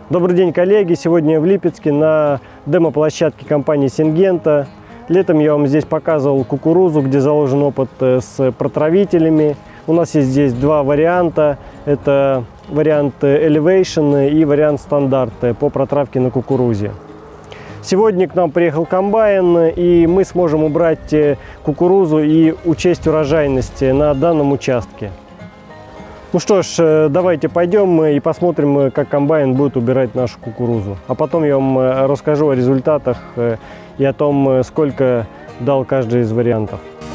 Добрый день, коллеги! Сегодня я в Липецке на демо-площадке компании Syngenta. Летом я вам здесь показывал кукурузу, где заложен опыт с протравителями. У нас есть здесь два варианта. Это вариант Elevation и вариант стандарт по протравке на кукурузе. Сегодня к нам приехал комбайн, и мы сможем убрать кукурузу и учесть урожайность на данном участке. Ну что ж, давайте пойдем и посмотрим, как комбайн будет убирать нашу кукурузу. А потом я вам расскажу о результатах и о том, сколько дал каждый из вариантов.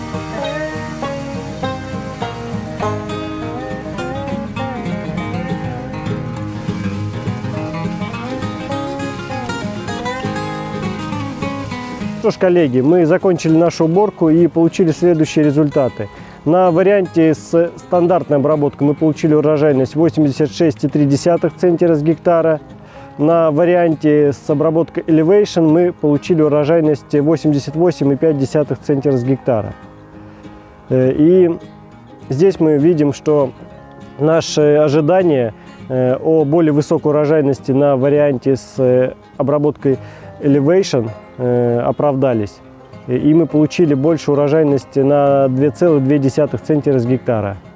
Что ж, коллеги, мы закончили нашу уборку и получили следующие результаты. На варианте с стандартной обработкой мы получили урожайность 86,3 центнера с гектара. На варианте с обработкой Elevation мы получили урожайность 88,5 центнера с гектара. И здесь мы видим, что наши ожидания о более высокой урожайности на варианте с обработкой Elevation оправдались. И мы получили больше урожайности на 2,2 центнера с гектара.